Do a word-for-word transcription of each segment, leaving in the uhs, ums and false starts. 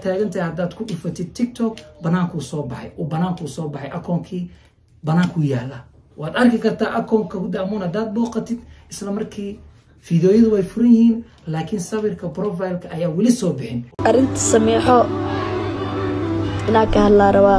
taagantahay haddaad ku dhufatid TikTok banaanku soo baxay oo banaanku soo baxay akoonkii banaanku yaala waad arki kartaa akoonka Huda Amoon haddaad booqatid isla markii fiidiyoyadu way furan yihiin laakiin sawirka profile-ka ayaa weli soo bixin arinta sameexo inaa ka hadlaa rabaa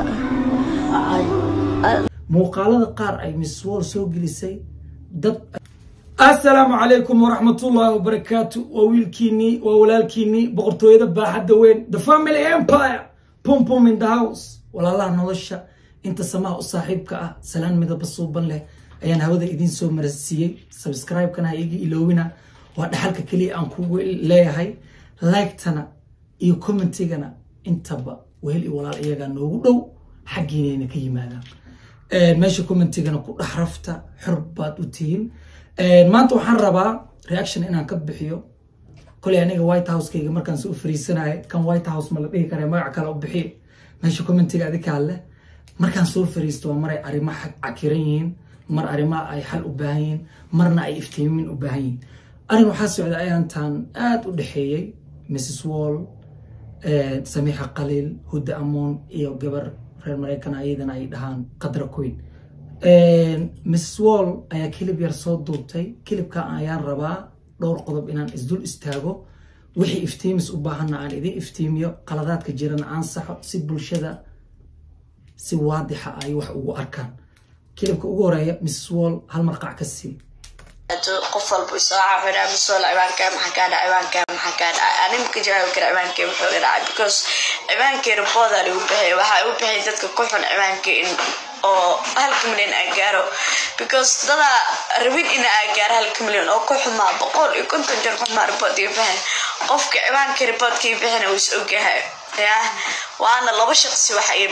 muuqaalada qaar ay Miss World soo gelisay dad Assalamu alaykum wa rahmatullahi wa barakatuh wa wiilkiini wa walaalkiini boqortooyada baaxadda weyn the family empire pum pum in the house walaalaha nolosha inta samaha u saaxiibka ah salaan midaba suuban leh ayaan hawada idin soo marsiiyay subscribe kana iga iloowina waa dhaxalka kaliya aan ku leeyahay like tana iyo commentigana intaba weel iyo walaal iyaga noogu dhow xaqiinayna ka yimaadaan ee meesha commentigana ku dhaxrafta xurbaad u tihiin ee maanta waxaan rabaa reaction inaan ka bixiyo kulli aniga White House kayga markaan soo fariisanaay kan White House ma la dhihi karay magac kale u bixiyo meesha commentiga adika alle markaan soo fariisto maray arimaha cakiran yihiin mar arimaha ay xal u baahan yihiin marna ay iftiimin u baahan yihiin arin waxa socda ayaan tan aad u dhaxeeyay Missus Wall ee Samiha Khalil Huda Amoon iyo gabar reer Mareykan ayadana ay dhahaan Qadra Queen ee Missus Wall ayaa clip yar soo duubtay clipka ayaan rabaa dhowr qodob inaan isdul istaago wixii iftiimis u baahanna aan idin iftiimiyo qaladaadka jirana aan saxo si bulshada si waadixa ay wax ugu arkaan clipka ugu horeeya Missus Wall hal marqac ka sii qof walba soo caawina Missus Wall ciwaanka maxaa ka dhacay ciwaanka maxaa ka dhacay anim ka jawaab kara ciwaanka wuxuu dhacay because ciwaanka ribooda lagu bixiyay waxa uu bixiyay dadka ku xun ciwaanka in oo hal milyan agaaro because dada rabin in agaaro hal milyan oo ku xuma boqol iyo konton jeer ku xuma ribood iyo bixin qofka ciwaanka riboodka bixina uu is ogahay yaa waana laba shaqsi wax ay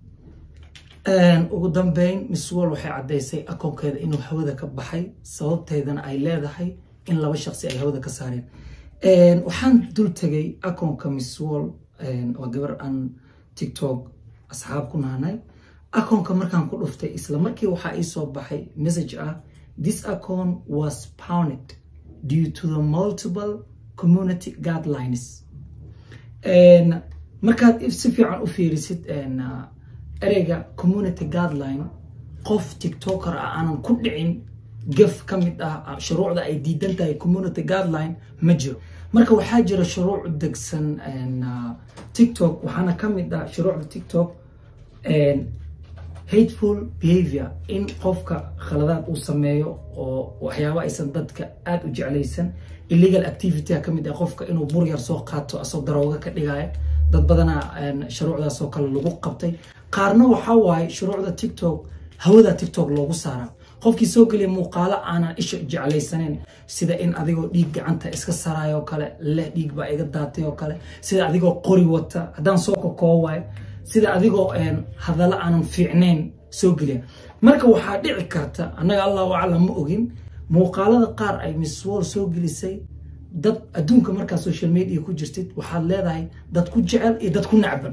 een ugu dambeyn Missus Wall waxay cadeysay akoonkeeda inuu hawada ka baxay sababteedana ay leedahay in laba shaqsi ay hawada ka saareen een waxaan dul tagay akoonka Missus Wall een oo gabar aan TikTok asxaab ku naanay akoonka markaan ku dhuftay isla markii waxa ay soo baxay message ah this account was pawned due to the multiple community guidelines een markaad si fiican u fiirisid een ereyga community guideline qof TikToker ah aanan ku dhicin gaf kamid ah shuruucda ay diidan tahay community guideline ma jiro marka waxa jira shuruuc degsan een TikTok waxaana kamid ah shuruucda TikTok een hateful behavior in qofka khaladaad uu sameeyo oo waxyaabo aysan dadka aad u jeclaysan illegal activity kamid ah qofka inuu bur yar soo qaato asoo darooga ka dhigaya dad badana shuruucdaas oo kale lagu qabtay qaarna waxa waay shuruucda TikTok hawada TikTok loogu saaraa qofkii soo galay muuqaalo aanan isha jeclaysaneyn sida in adigoo dhiig gacanta iska saraayo kale leh dhiig baa iga daatay oo kale sida adigoo qori wata hadaan soo kokooway sida adigoo een hadalla aanan fiicneyn soo galay marka waxa dhici karta anaga Allahu a'lam ma ogin muuqaalada qaar ay Missus Wall soo gelisay dad adduunka marka social media ku jirtid waxaad leedahay dad ku jecel iyo dad ku nacban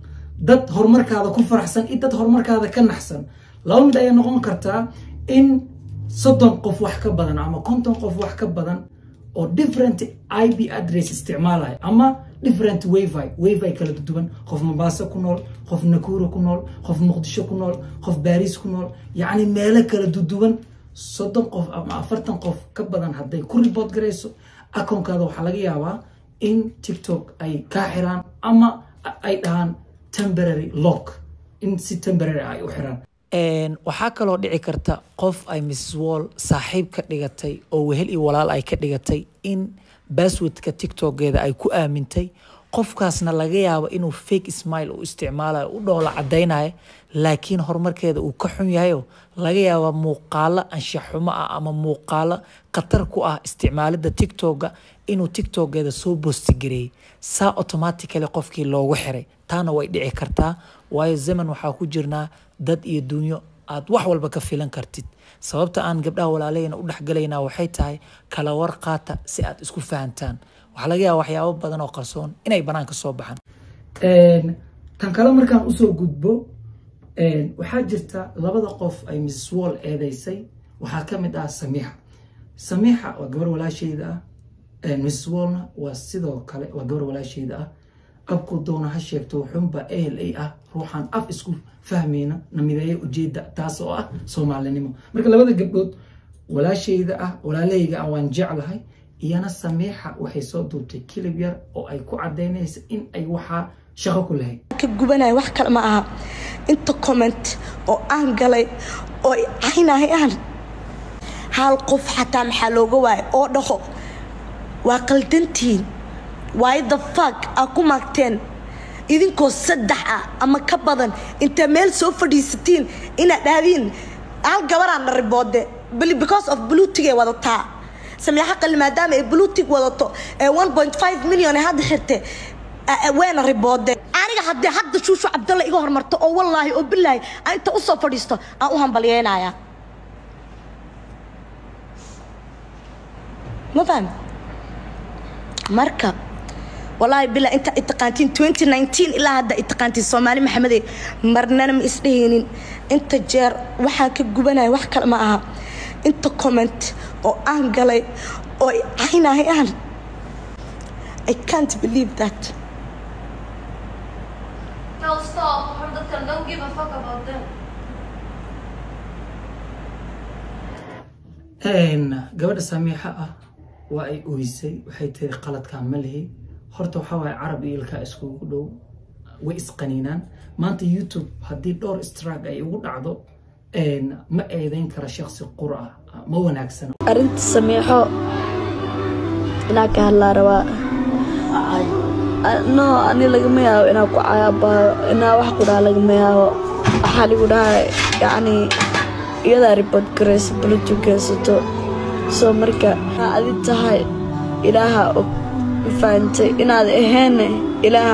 dad horumarkaada ku faraxsan iyo dad horumarkaada ka naxsan laba mid ay noqon kartaa in soddon qof wax ka badan ama konton qof wax ka badan oo different I P address isticmaalay ama different Wi-Fi Wi-Fi kala duwan qof Mombasa ku nool qof Nakuru ku nool qof Muqdisho ku nool qof Paris ku nool yaani meelo kala duwan soddon qof ama afartan qof ka badan haday ku report gareyso akoonkaada waxa laga yaabaa in TikTok ay ka xiraan ama ay dhahan temporary lock in si temporary ay u xiraan een waxa kale oo dhici karta qof ay Missus Wall saaxiib ka dhigatay oo wehel iyo walaal ay ka dhigatay in passwordka TikTok-geeda ay ku aamintay qofkaasna laga yaabo inuu fake smile u isticmaalayo u dhoola cadeynayo laakiin horumarkeeda uu ka xun yahay laga yaabo muuqaalo anshax xumo ah ama muuqaalo khatar ku ah isticmaalida TikTok-ga inuu TikTok-geeda soo post gareeyay saa automatically qofkii loogu xiray taana way dhici kartaa waayo zaman waxa ku jirnaa dad iyo dunyo aad wax walba ka filan kartid sababta aan gabdhaha walaalayna u dhaxgalayna waxay tahay kala war qaata si aad isku fahantaan waxa laga yaabaa waxyaabo badan oo qarsoon inay banaanka soo baxaan een tan kale markaan u soo gudbo een waxa jirta labada qof ay Missus Wall eedeysay waxa kamid ah Samiha Samiha waa gabar walaasheeda ah een Missus Wall waa sidoo kale waa gabar walaasheeda ah qabku doona ha sheegto wuxuunba ehel ay ah ruuxan af isku fahmayna namideeyo ujeeda taas oo ah Soomaalinimo marka labada gabdhood walaashayda ah walaalahayga aan waan jeclahay iyana Samiixa waxay soo duubtay clip yar oo ay ku cadeynayso in ay waxa shaqo ku lahayd ka gubanay wax kale ma aha inta comment oo aan galay oo aynahay aan hal qof xataa maxaa looga waay oo dhaho waa qaldantiin why the fuck aku magteen idinkoo saddex ah ama ka badan inta meel soo fadhiisatiin ina dhaadin al gabaraan riboode because of bluetooth wadataa Samiixa qal maadaama ay bluetooth wadato one point five million hadda xirtay weena riboode aniga hadda hadda shuushu Cabdalla iga hormarto oo wallahi oo billahi inta u soo fadhiisto aan u hambalyeynaya ma fahmi marka والله بالله انت اتقانتين twenty nineteen الى هذا اتقانتين Soomaali Maxamed marnana ma isdheeynin inta jeer waxa ka gubanay wax kale ma aha inta comment oo aan galay oo aynahay aan I can't believe that No stop don't give a fuck about them een gabadha Samiixa ah waa ay ooysay waxay tiri qaladka ma leeyahay horta waxa way Arab ilka isku dhow way isqaniinaan maanta YouTube hadii dhowr strike ay ugu dhacdo een ma eedeyn kara shakhsi qura ma wanaagsan arinta Samiixo ina ka hadla rabaa no ani laga ma yaabo ina ku caayaba ina wax ku dhaa laga ma yaabo waxa lagu dhahay yaani iyada report gareys bluetooth geesato soo marka adi tahay ilaaha faantay inaad ahayn ilaaha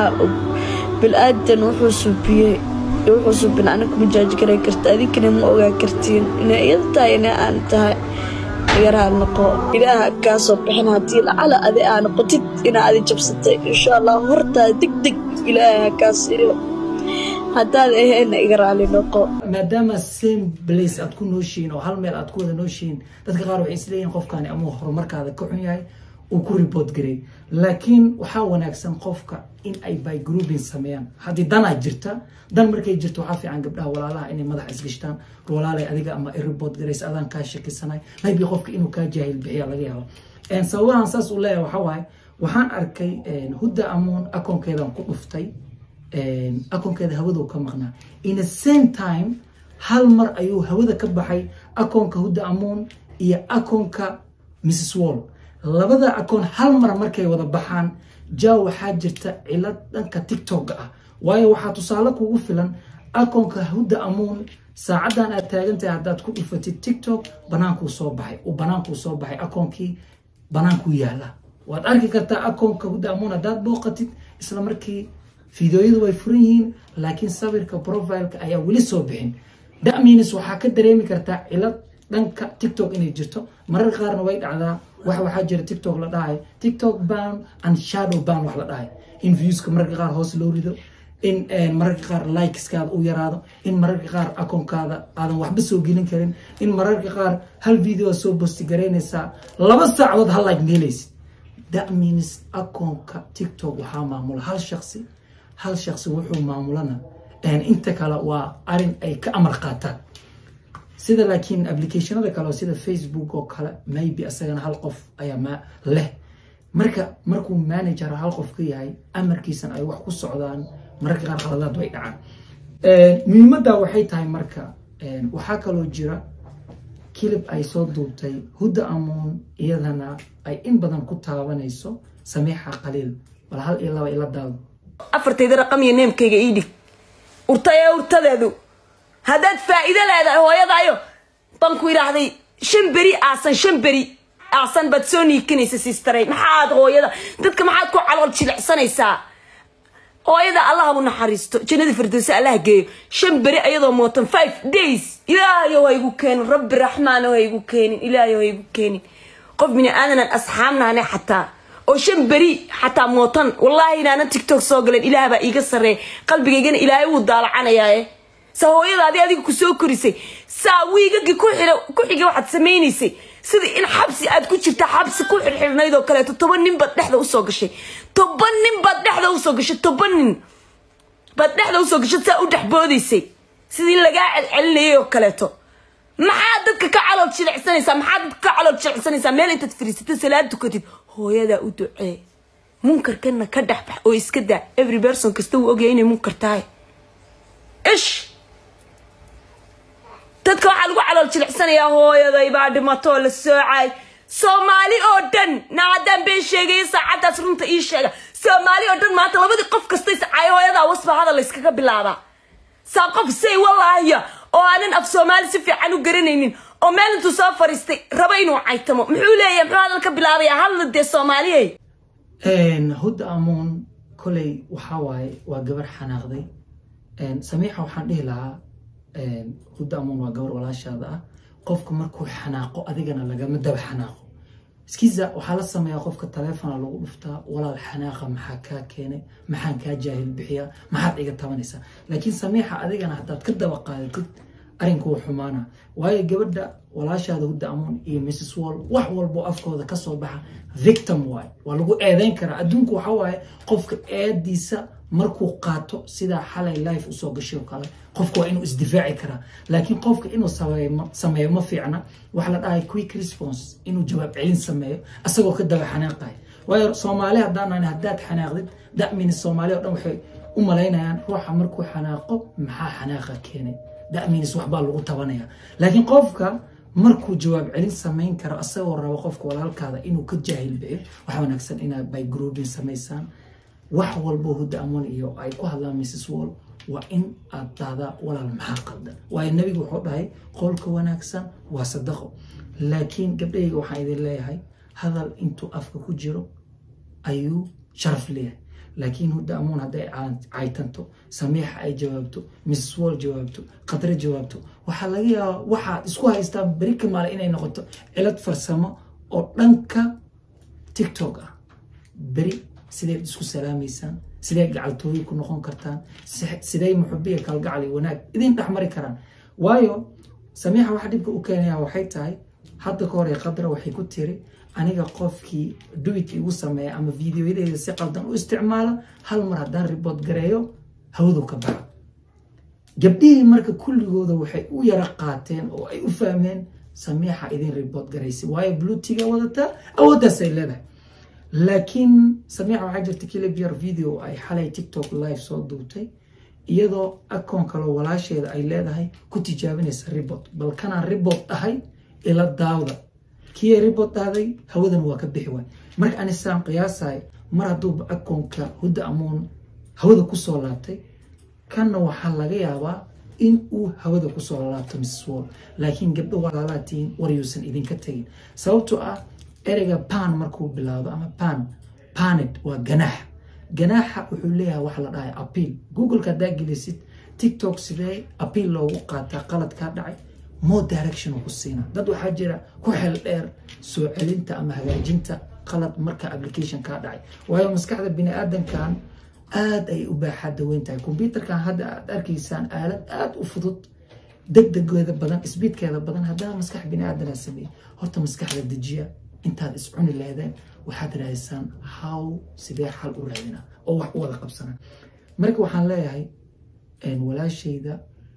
bil aadan wuxuu subiyay wuxuu subin anagu majaaj garay kartaa adinkana ma ogaa kartiin in iyada tahay in aan tahay yaraa noqo ilaaha ka soo bixin hadii la adi aan qotid in aad jabsatay insha Allah horta degdeg ilaaha ka siiyo hadaad ahayn iga raali noqo maadaama same place aad ku nooshiin oo hal meel aad ku wada nooshiin dadka qaar waxay isleeyihiin qofkani ama horumarkaada ka xun yahay oo ku report garay laakiin waxa wanaagsan qofka in ay by grouping sameeyaan hadii dana jirta dan markay jirto waxa fiican gabdhaha walaalaha inay madax isgashtaan walaalay adiga ama report gareys adan ka shakisanay maybe qofka inuu ka jaahil bixiya laga yaabo een sawahan saas u leeyahay waxa waay waxaan arkay een Huda Amoon akoonkeedan ku dhuftay een akoonkeeda hawada ka maqnaa in the same time hal mar ayuu hawada ka baxay akoonka Huda Amoon iyo akoonka Missus Wall labada akoon hal mar markay wada baxaan jaa waxa jirta cilad dhanka TikTok ah waayo waxa tusaale kugu filan akoonka Huda Amoon saacadan aad taagantahay hadaad ku dhufatid TikTok banaanku soo baxay oo banaanku soo baxay akoonkii banaanku yaala waad arki kartaa akoonka Huda Amoon hadaad booqatid isla markii fiidiyoyadu way furan yihiin laakiin sawirka profile-ka ayaa wali soo bixin that means waxa ka dareemi kartaa cilad dhanka TikTok inay jirto marar qaarna way dhacdaa waxa waxa jira TikTok la dhahay TikTok ban and shadow ban wax la dhahay in views ka mararka qaar hoos loo rido in mararka qaar likes kaada u yaraado in mararka qaar akoonkaada aadan waxba soo gelin karin in mararka qaar hal video soo post gareynaysa laba saacadood hal like meelaysid that means akoonka TikTok waxa maamula hal shakhsi hal shakhsi wuxuu maamulana een inta kale waa arin ay ka amar qaataan sida laakiin applicationada kale sida Facebook oo kale maybe asagana hal qof ayaa ma leh marka markuu manager hal qof ka yahay amarkiisan ay wax ku socdaan mararka qaar qaladaad way dhacaan ee muhiimada waxay tahay marka ee waxa kale oo jira clip ay soo duubtay Huda Amoon iyadana ay in badan ku taabanayso Samiixa qaliil bal hal iyo laba ila daal afartayda raqam iyo neemkayga ii dhig urtaya urtadeedu hadaad faa'iido leedahay hooyadaayo ban ku yiraahday shan bari aasan shan bari aasan bad soo niikanaysa sistaray maxaad hooyada dadka maxaad ku calool jilicsanaysaa hooyada Allah u naxariisto jannada firdawsi Allah geeyo shan bari ayadoo mootan five days ilaahay way igu keen rabbi raxmaan way igu keen ilaahay way igu keen qof min aanan asxaabna xataa oo shan bari xataa mootan wallahi inaana TikTok soo galeen ilaahay baa iiga sarreey qalbigeygana ilaahay uu daalacanayay sawooyadaadi adiga ku soo korisay saawiiga ku xira ku xiga waxaad sameeynaysa sida in xabsi aad ku jirta xabsi ku xirxirnayd oo kale toban nin bad dhexda u soo gashay toban nin baad dhexda usoo gashay toban nin baad dhexda usoo gashay saa u dhexboodiysay sidii lagaa celcelinayay oo kaleeto maxaa dadka ka calool jilicsanaysaa maxaa dadka ka calool jilicsanaysaa meel intaad fariisatay salaad tukatid hooyadaa u ducee munkarkana ka dhexbax oo iska daa every person kasta uu ogyahay inay munkar tahay ish dadka waxaa lagu calool jilicsanayaa hooyaday baa dhimatoo la soocay soomaali oo dhan naadaan been sheegay saacadaas runta ii sheega soomaali oo dhan maanta labadii qof kasta iscay hooyadaa wasba hadal la iskaga bilaabaa saa qof say wallaahi oo aanan af soomaali si fiican u garanaynin oo meel intuu soo fariistay raba inuu caytamo muxuu leeyahay muxuu hadal ka bilaabayaa hadla dee soomaaliyey Huda Amoon koley waxaa waaye waa gabar xanaaqday samiixa waxaan dhihi lahaa Huda Amoon waa gabar walaashaada ah qofku markuu xanaaqo adigana lagama daba xanaaqo iskiisa waxaa la sameeyaa qofka taleefona lagu dhuftaa walaal xanaaqa maxaa kaa keenay maxaan kaa jaahil bixiyaa maxaad iga tabanaysaa laakiin samiixa adigana haddaad ka daba qaadatid arinku wuu xumaana waayo gabadha walaashaada Huda Amoon iyo Missus Wall wax walbo afkooda ka soo baxa victim waay waa lagu eedeyn karaa adduunku waxa waaye qofka eediisa markuu qaato sida xalay life usoo gashay kale qofku waa inuu isdifaaci karaa laakiin qofka inuu sameeyo sameeyo ma fiicna wax la dhahay quick response inuu jawaab celin sameeyo asagoo ka daba xanaaqay waayo Soomaali hadaan hadaad xanaaqdid da'min Soomaali oo dhan waxay u maleynayaan ruuxa markuu xanaaqo maxaa xanaaqa keenay da'min wax baa lagu tabanaya laakiin qofka markuu jawaab celin sameyn karo asagoo rabo qofka walaalkaada inuu ka jaahil bixiyo waxa wanaagsan inaad by grouping sameysaan wax walbo Huda Amoon iyo ay ku hadlaan Missus Wall waa in aad taada walaal maxaa qaldan waayo nabigu wuxuu dhahay qolka wanaagsan waa sadaqo laakiin gabdhayga waxaan idin leeyahay hadal intuu afka ku jiro ayuu sharaf leeyahay laakiin Huda Amoon haday caytanto samiixa ay jawaabto Missus Wall jawaabto qadra jawaabto waxa laga yaabaa waxa isku haystaa bari kamaal inay noqoto cilad farsamo oo dhanka TikTok ah bari sidee isku salaamaysan sidee gacaltooy ku noqon kartaan sidee muxubiye kal gacali wanaag idin dhaxmari karaan waayo samiixa waxa dibka u keenaya waxay tahay hadda ka hor ee qadra waxay ku tiri aniga qofkii duwit igu sameeya ama fiidiyoyada si qaldan u isticmaala hal mar hadaan report gareeyo hawadu ka baxa gabdhihii marka kulligooda waxay u yara qaateen oo ay u fahmeen samiixa idin report garaysi waayo bluetiga wadata awoodaas ay leedahay laakiin samiixa waxaa jirta clip yar video ay xalay TikTok live soo duubtay iyadoo akoon kale walaasheeda ay leedahay ku tijaabinaysa report bal kana report ahay ila daawda kii report daaday hawadan waa ka bixi waay marka aan isaan qiyaasay mar hadduu akoonka Huda Amoon hawada ku soo laabtay kana waxa laga yaabaa in uu hawada ku soo laabto Missus Wall laakiin gabdho walaalaatiin wariyuusan idinka tagin sababtoo ah ereyga pan markuu bilaabo ama pan panet waa ganaax ganaaxa wuxuu leeyahay wax la dhahay appeal google ka daagilisid TikTok sidee appeal loogu qaataa qalad ka dhacay more direction ku siina dad waxa jira ku xeel dheer soo celinta ama hagaajinta qalad marka application ka dhacay waayo maskaxda bini aadankan aad ay u baaxad weyntahay computerkan hadda aad arkaysaan aalad aad u fudud degdegeeda badan speedkeeda badan haddana maskax bini aadan sameeyay horta maskaxda dejiya intaad iscuni leedeen waxaad raadisaan how sidee xal u raadina oo wax u wada qabsana marka waxaan leeyahay een walaashayda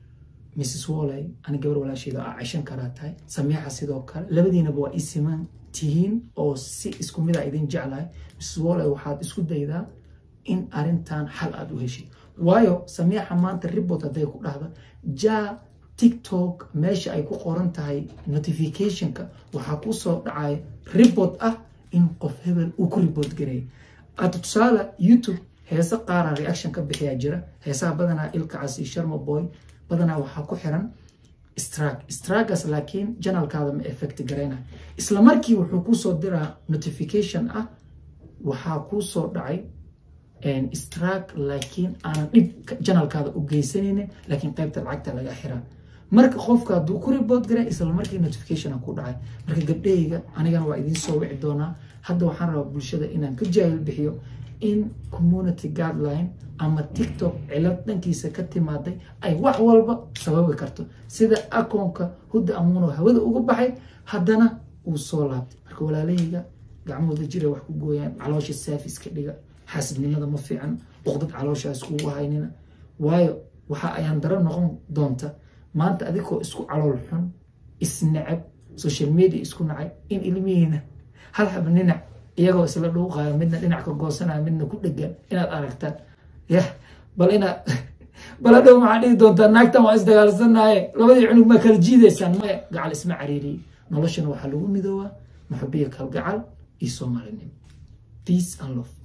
Missus Wall ani gabar walaashayda ah Aishan karaatay samiixa sidoo kale labadiinaba waa isiman tihiin oo si isku mid ah idin jeclahay Missus Wall waxaad isku daydaa in arintan xal aad u heshid waayo samiixa maanta report haday ku dhahdo ja TikTok meesha ay ku qoran tahay notification-ka waxa ku soo dhacay report ah in qof hebel uu ku report garay aad tusaale YouTube heesa qaar reaction ka bixiya jira heesaha badana ilka casi sharma boy badana waxa ku xiran strike strikeas laakiin channelkaada ma effect gareyna isla markii wuxuu ku soo diraa notification ah waxa ku soo dhacay en strike laakiin aan dib channelkaada u geysanaynin laakiin qaybta lacagta laga xiraa marka qofka haduu ku report garay isla markii notification ku dhacay marka gabdhayga anigana waa idin soo wici doonaa hadda waxaan rabaa bulshada inaan ka jaahil bixiyo in community guideline ama TikTok cilad dhankiisa ka timaaday ay wax walba sababi karto sida akoonka Huda Amoon oo hawada uga baxay haddana uu soo laabtay marka walaalahayga gacmahooda jira wax ku gooyaan caloosha saafiska dhiga xaasidnimada ma fiican uqdad caloosha iskugu haynina waayo waxa ayaan daro noqon doonta maanta adigoo isku calool xun isnacab social media isku nacay in ilmihiina hal hab ninac iyagoo isla dhuuqayo midna dhinac ka goosanaya midna ku dhegan inaad aragtaan yah bal ina bal hadhow maxaa dhihi doontaa naagtan waa isdagaalsanaye labadii cunug ma kala jiidaysaan maya gacal isma cariiriyey noloshana waxaa lagu midoobaa maxubiya kalgacal iyo soomaalinimo peace and love